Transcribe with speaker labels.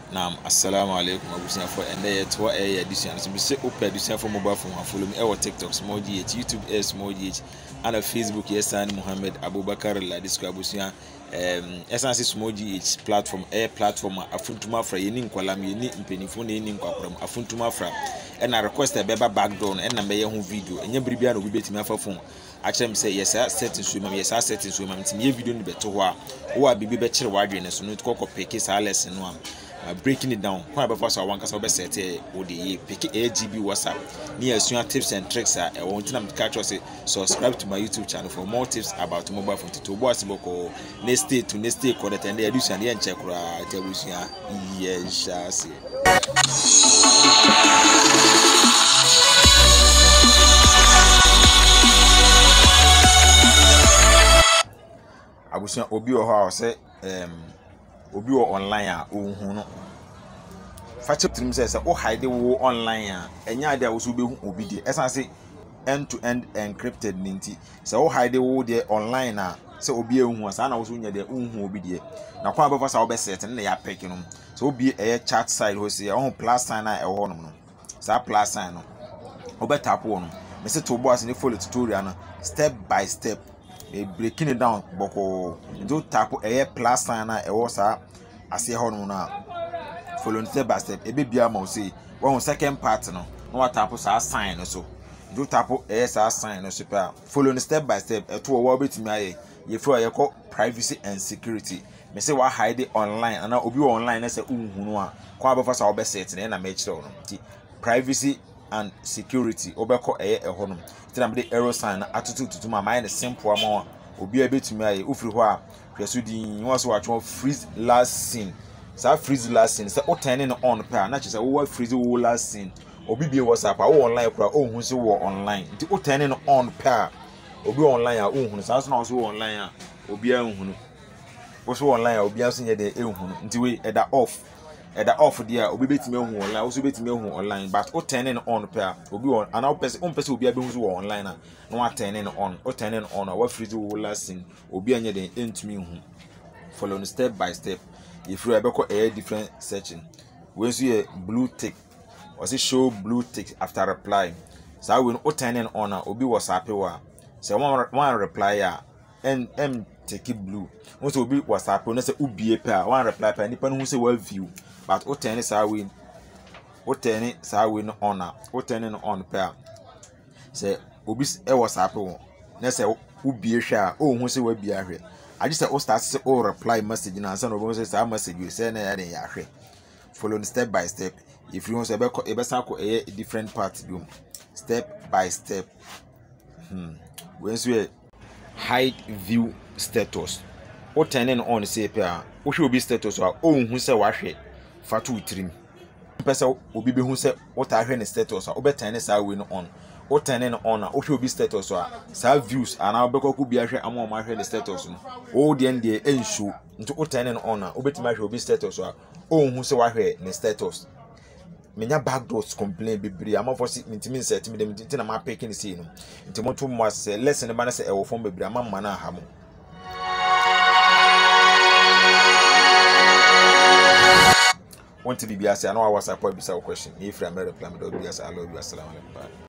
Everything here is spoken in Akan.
Speaker 1: Naam, assalamu alaikum abusuafo. Ende yet wa edition so be say open edition for mobile phone follow me e TikTok small gh, YouTube small gh, and Facebook Yesan Muhammad Abubakar Ladisco abusua essence small gh platform platform afuntuma fra yeni nkwalam yeni mpenifo na yeni nkwakram afuntuma fra and na request e beba backdoor and na meye ho video enye bribia no betimi afa phone actually say yes settings we mam yes settings we mam timi video ni beto ho a wo bibi be kire wadwe ne so no to pick sa lesson no am breaking it down. Kwa before so one kasa be set odi pick AGB WhatsApp. Ni asua tips and tricks a won na catch us subscribe to my YouTube channel for more tips about mobile phone to boss boko next day to next day code and dey do san dey check kura tabusua yes abusuan obi o ho a say obi wo online a ohun no fache trim say o hide wo online a enya ade a wo so behu obi de esanse end to end encrypted ninti say o hide wo de online a say obi ehun asa na wo so nya de ohun obi de na kwa befa sa wo be set na ya pick no so obi chat side ho say o plus sign na e ho no no sa plus sign no o be tap wo no me say to boss ni follow tutorial no step by step breaking it down boko do tap plus sign na e wo sa ase ho no na follow step by step e be bia ma o say one second part no what tap sa sign no so do tap sa sign no so pa follow step by step e to wo betimi aye ye fro ye call privacy and security me say wa hide online and obi online na say unhu no a kwa be fa sa wo be set na me kire no ti privacy and security obeko ho no ti na me arrow sign atutu ma mind simple ama obi betimi aye ofiri ho a hweso din wo so watcho freeze last scene sa freeze last scene say o turn in on pa na che say wo freeze wo last scene obi bie WhatsApp a wo online kura o hu se wo online nti o turn in on pa obi online a o hu sa so na so online a obi a hu no wo so online a obi a so nye de e hu no nti we eda off there obi betimi hu online wo so betimi hu online but o turn in on pa obi on ana o pese obi a be hu so wo online na no a turn in on o turn in on a wo freeze wo last scene obi anye de entumi hu follow step by step if you ever a different searching when you blue tick or say show blue tick after reply so when o turn in on obi WhatsApp wa say one reply and take it blue once obi WhatsApp no say ubie pa one reply pa nipa no hu say wa view but o turn say when on o turn in on pa say obi e WhatsApp wo na say ubie hwa o hu say wa bia hwe I just say start say reply message na answer no say say message you say na ya hwe follow step by step if you want say e be sa ko a different part do step by step when you hide view status o turn in on say pa o hwe obi status o hu say wa hwe fa to trim pesa obi be hu say o ta hwe ne status o be turn say we no on o turn in on o hwe obi status so sa views ana obekọ ku bia hwe ama o ma hwe the status no o de ndie enshow nti o turn in on o betima hwe obi status so o hu se wa hwe ne status menya backdoors complain bibiri ama for si ntimi set mi dem nti na ma pick ni see no nti mo to mo ase lesson ba na se e wo form bibiri ama ma na aha mo want to be biasa na wa WhatsApp or bisa question if you are reply me do biasa I love you assalamu alaikum.